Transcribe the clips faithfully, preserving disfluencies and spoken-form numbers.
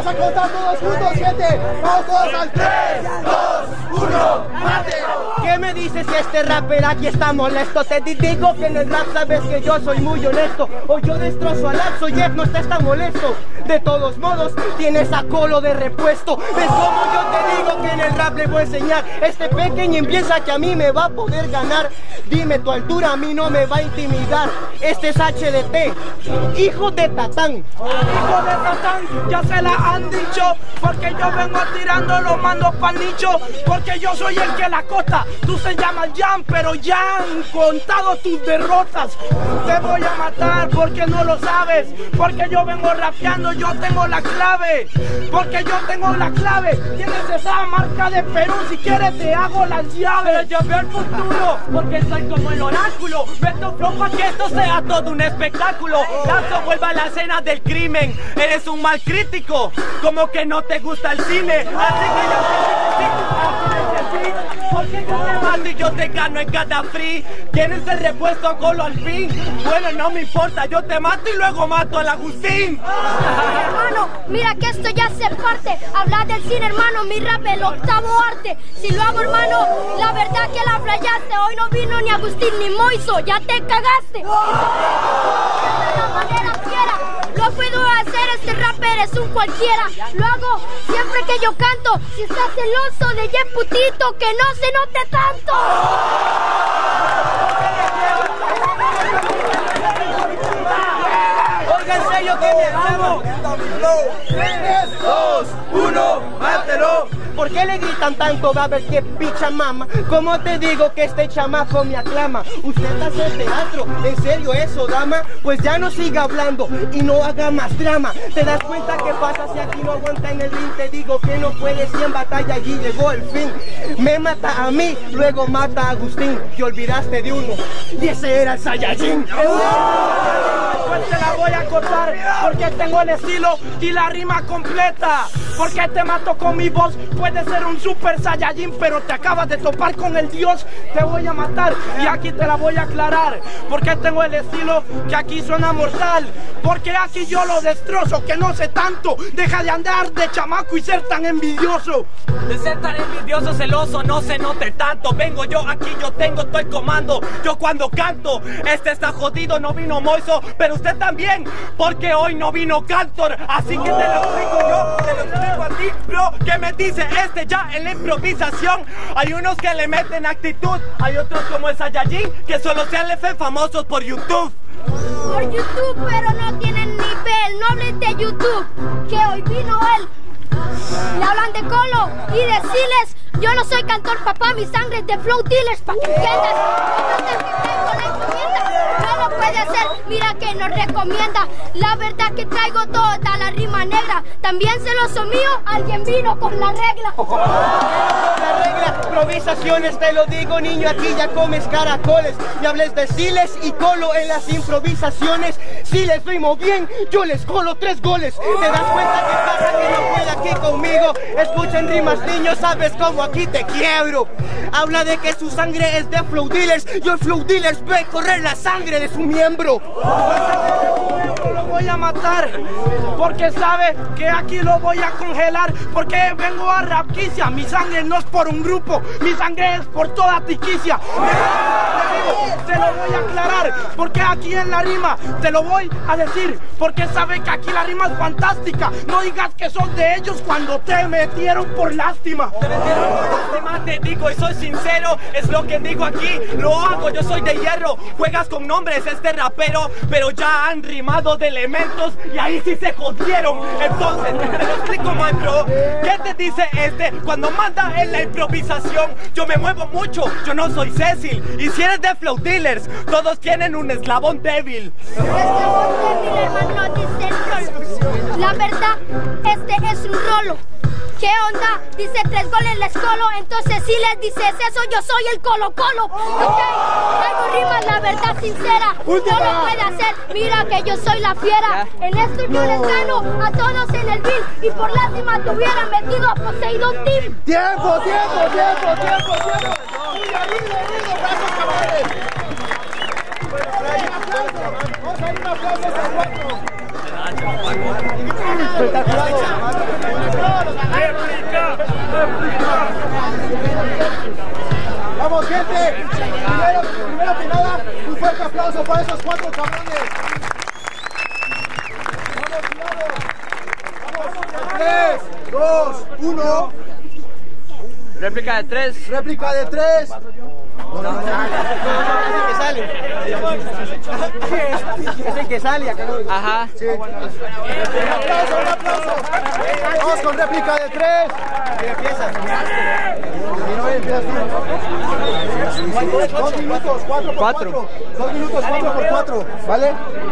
Vamos a contar todos juntos, gente. Vamos todos al tres, dos, uno, ¡mátelo! ¿Qué me dices si este rapper aquí está molesto? Te digo que en el rap sabes que yo soy muy honesto. O yo destrozo al Lazo, Jeff no está tan molesto. De todos modos, tienes a Colo de repuesto. ¿Ves cómo yo te digo que en el rap le voy a enseñar? Este pequeño piensa que a mí me va a poder ganar. Dime, tu altura a mí no me va a intimidar. Este es H D T, hijo de Tatán. Hijo de Tatán, ya se la han dicho. Porque yo vengo tirando los mandos pa'l nicho. Porque yo soy el que la cota. Tú se llamas Jan, pero ya han contado tus derrotas. Te voy a matar porque no lo sabes. Porque yo vengo rapeando, yo tengo la clave. Porque yo tengo la clave. Tienes esa marca de Perú, si quieres te hago las llaves. Pero yo veo el futuro, porque soy como el oráculo. Meto flow pa' que esto sea todo un espectáculo. Lazo vuelve a la escena del crimen. Eres un mal crítico, como que no te gusta el cine. Así que yo te necesito. Porque yo te mato y yo te gano en cada free. ¿Tienes el repuesto a Colo al fin? Bueno, no me importa, yo te mato y luego mato al Agustín. Hermano, mira que esto ya se parte. Habla del cine, hermano, mi rap el octavo arte. Si lo hago, hermano, la verdad que la flayaste. Hoy no vino ni Agustín ni Moiso, ya te cagaste. De la manera fiera, lo puedo hacer, este rapper es un cualquiera. Lo hago siempre que yo canto. Si estás celoso de Jeff Putito, que no se note tanto. Óiganse, yo que me hago. tres, dos, uno, ¡mátelo! ¿Por qué le gritan tanto? Va a ver qué picha mama. ¿Cómo te digo que este chamaco me aclama? Usted hace teatro, ¿en serio eso, dama? Pues ya no siga hablando y no haga más drama. ¿Te das cuenta qué pasa si aquí no aguanta en el ring? Te digo que no puedes y en batalla allí llegó el fin. Me mata a mí, luego mata a Agustín. Te olvidaste de uno y ese era el Saiyajin. Pues te la voy a cortar porque tengo el estilo y la rima completa. Porque te mato con mi voz. Puedes ser un super saiyajin, pero te acabas de topar con el dios. Te voy a matar y aquí te la voy a aclarar. Porque tengo el estilo que aquí suena mortal. Porque aquí yo lo destrozo, que no sé tanto. Deja de andar de chamaco y ser tan envidioso. De ser tan envidioso, celoso, no se note tanto. Vengo yo aquí, yo tengo todo el comando. Yo cuando canto, este está jodido, no vino Moiso, pero usted también, porque hoy no vino Cantor. Así que te lo explico yo, te lo explico a ti, bro. ¿Qué me dice este ya en la improvisación? Hay unos que le meten actitud, hay otros como el Saiyajin, que solo se han fe famosos por YouTube. Por YouTube, pero no tienen nivel. No hables de YouTube, que hoy vino él. Le hablan de Colo y decirles: yo no soy cantor, papá, mi sangre es de Flow Dealers. Pa' que entiendas, no te fijes con la encomienda. No lo puede hacer, mira que nos recomienda. La verdad que traigo toda la rima negra. También celoso mío, alguien vino con la regla. La regla, improvisaciones, te lo digo, niño, aquí ya comes caracoles. Y hables de Siles y Colo en las improvisaciones. Si les rimo bien, yo les colo tres goles. ¿Te das cuenta que pasa que no puede aquí conmigo? Escuchen rimas, niños, sabes cómo aquí te quiebro. Habla de que su sangre es de Flow Dealers. Yo el Flow Dealers ve correr la sangre de su miembro. Lo voy a matar porque sabe que aquí lo voy a congelar. Porque vengo a Rapquicia. Mi sangre no es por un grupo, mi sangre es por toda Tiquicia. Te lo voy a aclarar porque aquí en la rima te lo voy a decir. Porque sabe que aquí la rima es fantástica. No digas que sos de ellos cuando te metieron por lástima. Te metieron por lástima, te digo y soy sincero. Es lo que digo aquí, lo hago, yo soy de hierro. Juegas con nombres este rapero, pero ya han rimado de elementos y ahí sí se jodieron. Entonces, te lo explico, man, bro. ¿Qué te dice este cuando manda en la improvisación? Yo me muevo mucho, yo no soy Cecil. Y si eres de Flow Dealers, todos tienen un eslabón débil. Eslabón débil, hermano, dice el rolo. La verdad, este es un rolo. ¿Qué onda? Dice tres goles les colo. Entonces si les dices eso, yo soy el Colo Colo. Ok, traigo rimas, la verdad sincera. No lo puede hacer, mira que yo soy la fiera. En esto yo les gano a todos en el bill. Y por lástima te hubiera metido a Poseidon Team. Tiempo, tiempo, tiempo, tiempo, tiempo. Mira, mira, mira, brazos, cabrones. Vamos a ir un aplauso a cuatro. Espectacular. aplauso para esos cuatro cabrones. tres, dos, uno. Réplica de tres. Réplica de tres. No, no, no. que sale. Es el que sale acá. Ajá. Sí. Un aplauso, un aplauso. Vamos con réplica de tres. ¿Quién empieza? Y no empiezas tú. Dos minutos, cuatro por Cuatro. cuatro. Dos minutos, cuatro por cuatro. ¿Vale?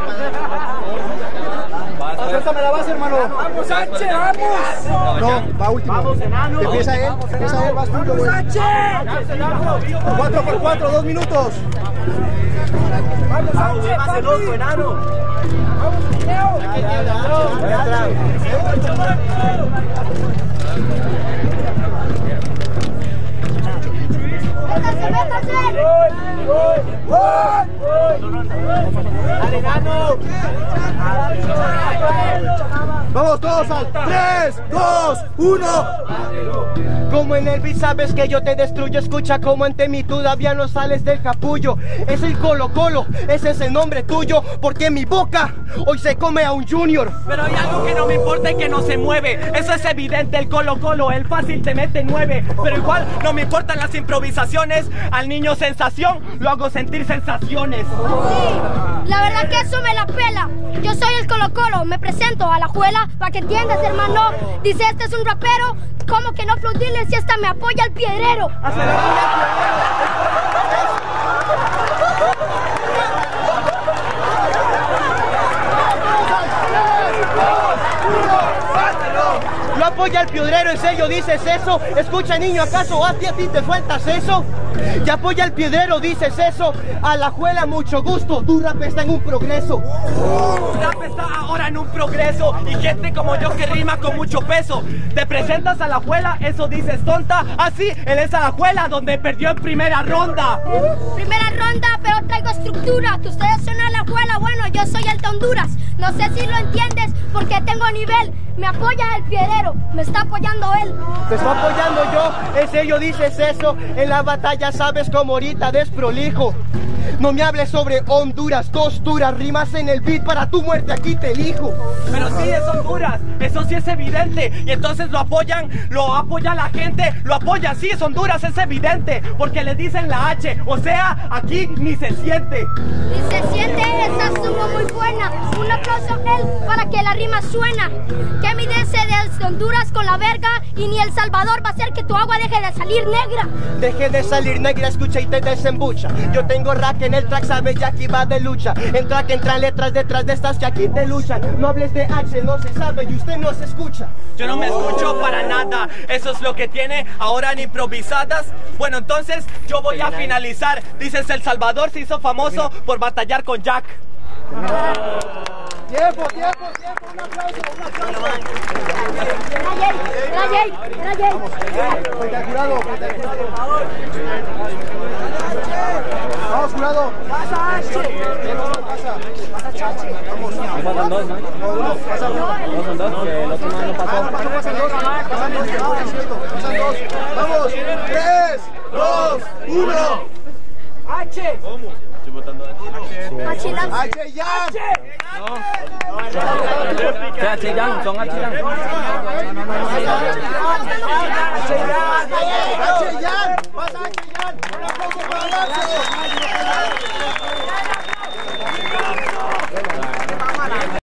Suéltame la base, hermano. ¡Vamos, Sánchez, vamos! No, va último. Vamos, hermano. Empieza él, empieza él, vas tú, güey. Cuatro por cuatro, dos minutos. ¡Vamos, Sánchez, papi! enano! ¡Vamos, Leo! ¡Métase, métase! ¡Dale, enano! Vamos todos al tres, dos, uno. Como en el beat sabes que yo te destruyo. Escucha como ante mí todavía no sales del capullo. Es el Colo Colo, ese es el nombre tuyo. Porque mi boca hoy se come a un junior. Pero hay algo que no me importa y que no se mueve. Eso es evidente, el Colo Colo, el fácil te mete nueve. Pero igual no me importan las improvisaciones. Al niño sensación lo hago sentir sensaciones. Sí, la verdad que eso me la pela. Yo soy el Colo Colo, me presento a la juela para que entiendas, hermano. Dice, este es un rapero, como que no aplaudirle si esta me apoya el piedrero. Lo apoya el piedrero, en serio dices eso. Escucha niño, ¿acaso a ti a ti te faltas eso? Ya apoya el piedrero, dices eso. A la juela mucho gusto, tu rap está en un progreso. Tu rap está ahora en un progreso. Y gente como yo que rima con mucho peso. Te presentas a la juela, eso dices tonta. Así, él es a la juela donde perdió en primera ronda. Primera ronda, pero traigo estructura. Que ustedes son a la juela, bueno, yo soy el de Honduras. No sé si lo entiendes, porque tengo nivel. Me apoya el piedrero, me está apoyando él. Te estoy apoyando yo, en serio dices eso. En la batalla sabes como ahorita desprolijo. No me hables sobre Honduras, costuras, rimas en el beat para tu muerte, aquí te elijo. Pero sí es Honduras, eso sí es evidente. Y entonces lo apoyan, lo apoya la gente, lo apoya, sí es Honduras, es evidente. Porque le dicen la H, o sea, aquí ni se siente. Ni se siente, esa estuvo muy buena. Un aplauso a él para que la rima suena. Que mídense desde Honduras con la verga. Y ni El Salvador va a hacer que tu agua deje de salir negra. Deje de salir negra, escucha y te desembucha. Yo tengo rack en el track, sabes, ya aquí va de lucha. En track entran letras detrás de estas que aquí te luchan. No hables de H, no se sabe y usted no se escucha. Yo no me escucho para nada, eso es lo que tiene ahora en improvisadas. Bueno, entonces yo voy a finalizar. Dices El Salvador se hizo famoso por batallar con Jack. Tiempo, tiempo, tiempo. Un aplauso, un aplauso. Era Jay, era Jay, era Jay. Frente al jurado, frente al jurado. Vamos, jurado. ¡Pasa, H! Pasa. Pasa, Chachi. Vamos. Pasan dos, ¿no? No, uno. Pasa uno. Dos son dos, que el otro no lo pasó. Pasan, pasan dos. Pasan dos. Pasan dos. Vamos. Tres, dos, uno. ¡H! Machilas. H, ya. Sí, H Yang, son H Yang. H, ya. Pasa H, ya. Un aplauso para Nacho.